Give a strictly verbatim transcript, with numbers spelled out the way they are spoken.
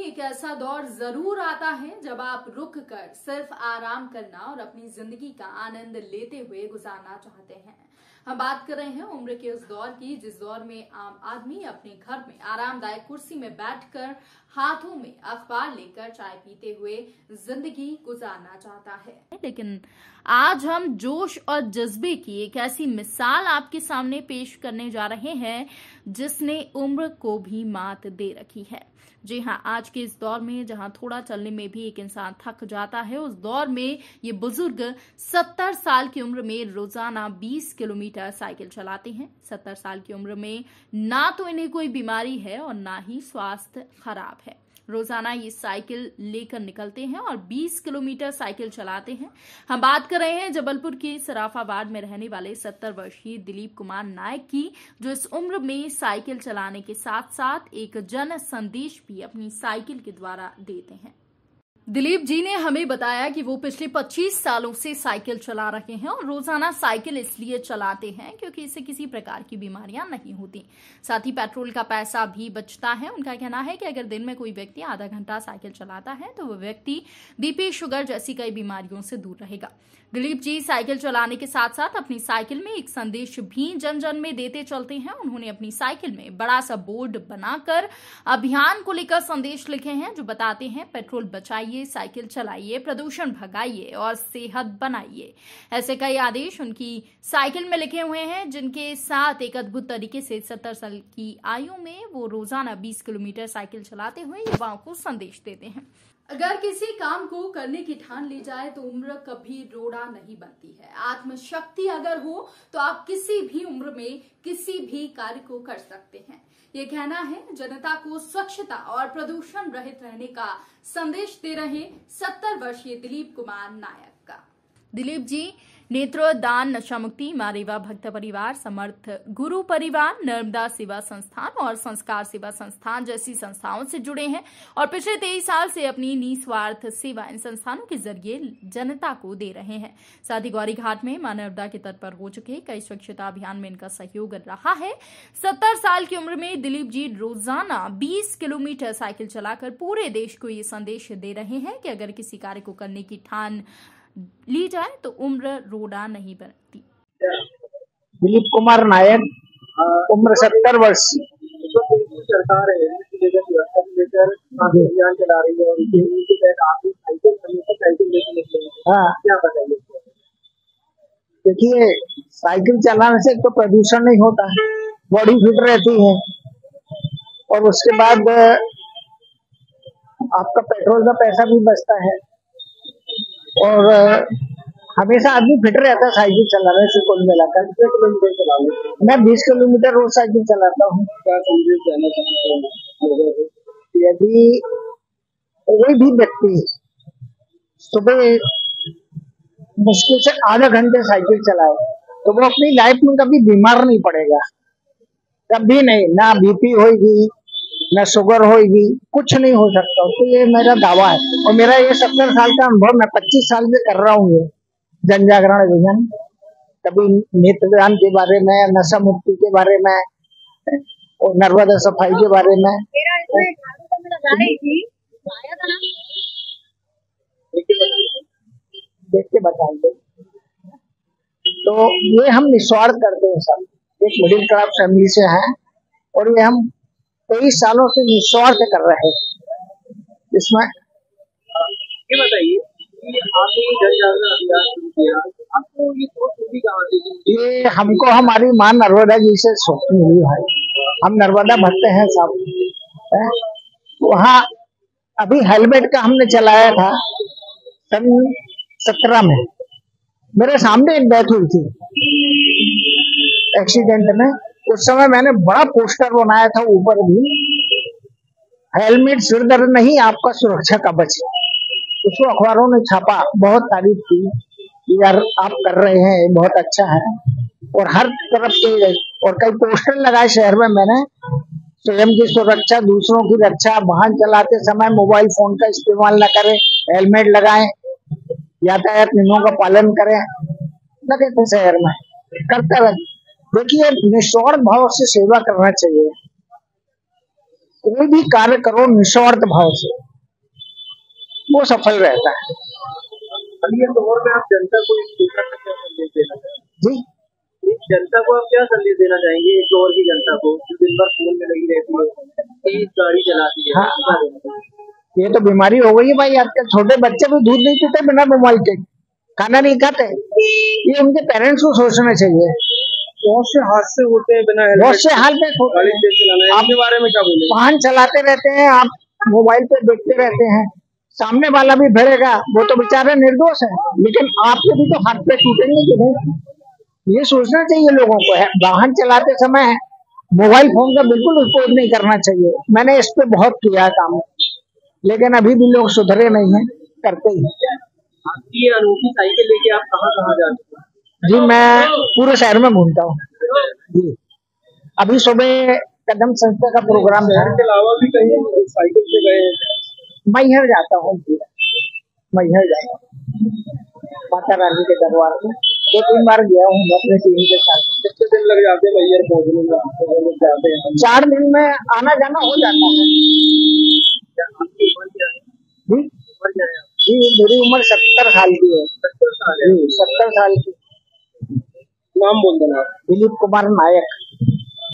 एक ऐसा दौर जरूर आता है जब आप रुक कर सिर्फ आराम करना और अपनी जिंदगी का आनंद लेते हुए गुजारना चाहते हैं। हम बात कर रहे हैं उम्र के उस दौर की जिस दौर में आम आदमी अपने घर में आरामदायक कुर्सी में बैठकर हाथों में अखबार लेकर चाय पीते हुए जिंदगी गुजारना चाहता है। लेकिन आज हम जोश और जज्बे की एक ऐसी मिसाल आपके सामने पेश करने जा रहे हैं जिसने उम्र को भी मात दे रखी है। जी हाँ, आज के इस दौर में जहां थोड़ा चलने में भी एक इंसान थक जाता है, उस दौर में ये बुजुर्ग सत्तर साल की उम्र में रोजाना बीस किलोमीटर साइकिल चलाते हैं। सत्तर साल की उम्र में ना तो इन्हें कोई बीमारी है और ना ही स्वास्थ्य खराब है। रोजाना ये साइकिल लेकर निकलते हैं और बीस किलोमीटर साइकिल चलाते हैं। हम बात कर रहे हैं जबलपुर के सराफाबाद में रहने वाले सत्तर वर्षीय दिलीप कुमार नायक की, जो इस उम्र में साइकिल चलाने के साथ साथ एक जन संदेश भी अपनी साइकिल के द्वारा देते हैं। दिलीप जी ने हमें बताया कि वो पिछले पच्चीस सालों से साइकिल चला रहे हैं और रोजाना साइकिल इसलिए चलाते हैं क्योंकि इससे किसी प्रकार की बीमारियां नहीं होती, साथ ही पेट्रोल का पैसा भी बचता है। उनका कहना है कि अगर दिन में कोई व्यक्ति आधा घंटा साइकिल चलाता है तो वह व्यक्ति बीपी, शुगर जैसी कई बीमारियों से दूर रहेगा। दिलीप जी साइकिल चलाने के साथ साथ अपनी साइकिल में एक संदेश भी जन जन में देते चलते हैं। उन्होंने अपनी साइकिल में बड़ा सा बोर्ड बनाकर अभियान को लेकर संदेश लिखे हैं जो बताते हैं पेट्रोल बचाइए, साइकिल चलाइए, प्रदूषण भगाइए और सेहत बनाइए। ऐसे कई आदेश उनकी साइकिल में लिखे हुए हैं जिनके साथ एक अद्भुत तरीके से सत्तर साल की आयु में वो रोजाना बीस किलोमीटर साइकिल चलाते हुए युवाओं को संदेश देते हैं। अगर किसी काम को करने की ठान ली जाए तो उम्र कभी रोड़ा नहीं बनती है। आत्मशक्ति अगर हो तो आप किसी भी उम्र में किसी भी कार्य को कर सकते हैं। ये कहना है जनता को स्वच्छता और प्रदूषण रहित रहने का संदेश दे रहे सत्तर वर्षीय दिलीप कुमार नायक का। दिलीप जी नेत्र दान, नशा मुक्ति, मारेवा भक्त परिवार, समर्थ गुरु परिवार, नर्मदा सेवा संस्थान और संस्कार सेवा संस्थान जैसी संस्थाओं से जुड़े हैं और पिछले तेईस साल से अपनी निस्वार्थ सेवा इन संस्थानों के जरिए जनता को दे रहे हैं। साथ ही गौरी घाट में मां नर्मदा के तट पर हो चुके कई स्वच्छता अभियान में इनका सहयोग रहा है। सत्तर साल की उम्र में दिलीप जी रोजाना बीस किलोमीटर साइकिल चलाकर पूरे देश को ये संदेश दे रहे हैं कि अगर किसी कार्य को करने की ठान ली जाए तो उम्र रोड़ा नहीं बनती। दिलीप कुमार नायक, उम्र सत्तर वर्ष। सरकार है व्यवस्था को लेकर अभियान चला रही है और इनके तहत आप साइकिल साइकिल लेकर निकले। हाँ, क्या बताइए? देखिए, साइकिल चलाने से तो प्रदूषण नहीं होता, बॉडी फिट रहती है और उसके बाद आपका पेट्रोल का पैसा भी बचता है और हमेशा आदमी फिट रहता है साइकिल चलाने से। कुल मिलाकर कितने किलोमीटर चला लो? मैं बीस किलोमीटर रोज साइकिल चलाता हूँ। क्या संदेश देना चाहते हैं? यदि कोई भी व्यक्ति सुबह मुश्किल से आधा घंटे साइकिल चलाए तो वो अपनी लाइफ में कभी बीमार नहीं पड़ेगा, कभी नहीं। ना बीपी होगी, न शुगर होगी, कुछ नहीं हो सकता। तो ये मेरा दावा है और मेरा ये सत्तर साल का अनुभव, मैं पच्चीस साल से कर रहा हूँ ये जन जागरण अभियान। कभी नेत्रदान के बारे में, नशा मुक्ति के बारे में और नर्मदा सफाई के बारे में। देख के बताएंगे। तो ये हम निस्वार्थ करते हैं सब, एक मिडिल क्लास फैमिली से हैं और ये हम कई सालों से निस्वार्थ कर रहे हैं। इसमें ये बताइए कि आपने जन जागरण अभियान शुरू किया, आपको ये सोच मिली कहाँ से? ये हमको हमारी मां नर्मदा जी से सोच मिली भाई। हम नर्मदा भक्त हैं सब। वहाँ अभी हेलमेट का हमने चलाया था सन सत्रह में। मेरे सामने एक डेथ हुई थी एक्सीडेंट में। उस समय मैंने बड़ा पोस्टर बनाया था ऊपर भी, हेलमेट सिर दर्द नहीं, आपका सुरक्षा कवच। उसको अखबारों ने छापा, बहुत तारीफ की यार आप कर रहे हैं, बहुत अच्छा है। और हर तरफ के और कई पोस्टर लगाए शहर में मैंने, स्वयं की सुरक्षा, दूसरों की रक्षा, वाहन चलाते समय मोबाइल फोन का इस्तेमाल न करें, हेलमेट लगाएं, यातायात नियमों का पालन करें, लगे थे शहर में, करते रहे। देखिए, निस्वार्थ भाव से सेवा करना चाहिए। कोई भी कार्य करो निस्वार्थ भाव से। वो सफल रहता है। अभी इस दौर में आप जनता को इस सूचना का क्या संदेश देना चाहेंगे? जी इस जनता को आप क्या संदेश देना चाहेंगे, इस दौर की जनता को जो दिन भर फोन में लगी रहती है, तेज गाड़ी चलाती है? हाँ। क्या देना चाहेंगे? ये तो बीमारी हो गई है भाई, आजकल छोटे बच्चे भी दूध नहीं पीते बिना मोबाइल के, खाना नहीं खाते। ये उनके पेरेंट्स को सोचना चाहिए। बहुत से हादसे होते हैं बिना बहुत से हाल में गाड़ी तेज चलाना है, आपके बारे में क्या बोलेंगे? वाहन चलाते रहते हैं, आप मोबाइल पे देखते रहते हैं, सामने वाला भी भरेगा, वो तो बेचारे निर्दोष है, लेकिन आपके भी तो हाथ पे टूटेंगे कि नहीं। ये सोचना चाहिए लोगों को है, वाहन चलाते समय मोबाइल फोन का बिल्कुल उपयोग नहीं करना चाहिए। मैंने इस पे बहुत किया है काम, लेकिन अभी भी लोग सुधरे नहीं हैं, करते ही। आपकी ये अनूठी साइकिल लेके आप कहाँ कहाँ जाते हैं? जी मैं पूरे शहर में घूमता हूँ जी। अभी सुबह कदम संस्था का प्रोग्राम था, शहर के अलावा भी कहीं साइकिल से गए हैं? मैहर जाता हूँ, मैहर जाता हूँ माता रानी के दरबार में, दो तीन बार गया हूँ अपने टीम के साथ। कितने दिन लग जाते हैं मैहर पहुँचने में? आपको लोग जाते हैं? चार दिन में आना जाना हो जाता है। आपकी उम्र क्या है? जी उम्र क्या है? जी मेरी उम्र सत्तर साल की है। सत्तर साल है? जी सत्तर साल की। नाम बोल देना। दिलीप कुमार नायक।